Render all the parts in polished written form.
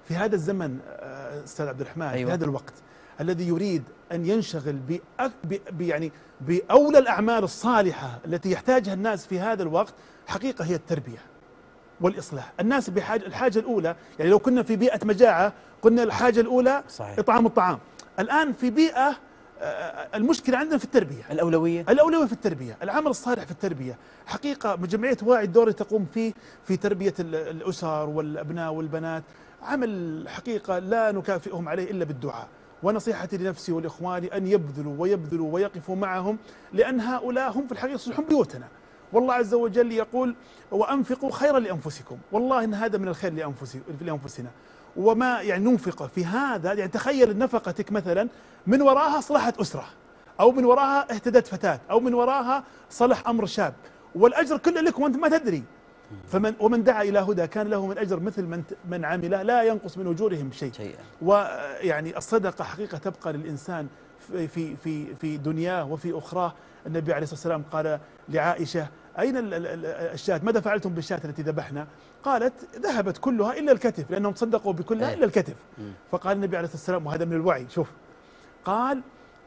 في هذا الزمن أستاذ عبد الرحمن، أيوة. في هذا الوقت الذي يريد أن ينشغل يعني بأولى الأعمال الصالحة التي يحتاجها الناس في هذا الوقت، حقيقة هي التربية والإصلاح. الناس بحاجة، الحاجة الأولى يعني لو كنا في بيئة مجاعة قلنا الحاجة الأولى صحيح. إطعام الطعام. الآن في بيئة المشكلة عندنا في التربية، الأولوية في التربية، العمل الصالح في التربية. حقيقة جمعية واعي الدور اللي تقوم فيه في تربية الأسر والأبناء والبنات عمل حقيقة لا نكافئهم عليه إلا بالدعاء. ونصيحتي لنفسي والإخوان أن يبذلوا ويقفوا معهم، لأن هؤلاء هم في الحقيقة يصلحون بيوتنا. والله عز وجل يقول وأنفقوا خيرا لأنفسكم، والله إن هذا من الخير لأنفسنا. وما يعني ننفق في هذا، يعني تخيل نفقتك مثلا من وراها صلحت أسرة، أو من وراها اهتدت فتاة، أو من وراها صلح أمر شاب، والأجر كله لك وأنت ما تدري. ومن دعا إلى هدى كان له من أجر مثل من عمله لا ينقص من أجورهم شيء. ويعني الصدقة حقيقة تبقى للإنسان في دنياه وفي أخراه. النبي عليه الصلاة والسلام قال لعائشة أين الشاة؟ ماذا فعلتم بالشاة التي ذبحنا؟ قالت ذهبت كلها إلا الكتف، لأنهم صدقوا بكلها إلا الكتف. فقال النبي عليه الصلاة والسلام، وهذا من الوعي، شوف، قال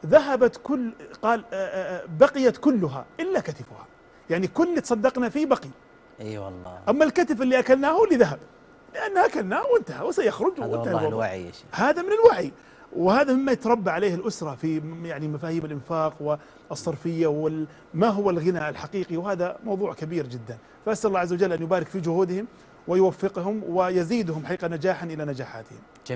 بقيت كلها إلا كتفها، يعني كل اللي تصدقنا فيه بقي. اي والله. أما الكتف اللي أكلناه اللي ذهب، لأن أكلناه وانتهى وسيخرج. هذا والله الوعي يا شيخ، هذا من الوعي، وهذا مما يتربى عليه الأسرة في يعني مفاهيم الإنفاق والصرفية وما هو الغنى الحقيقي، وهذا موضوع كبير جدا. فأسأل الله عز وجل أن يبارك في جهودهم ويوفقهم ويزيدهم حقيقة نجاحا إلى نجاحاتهم.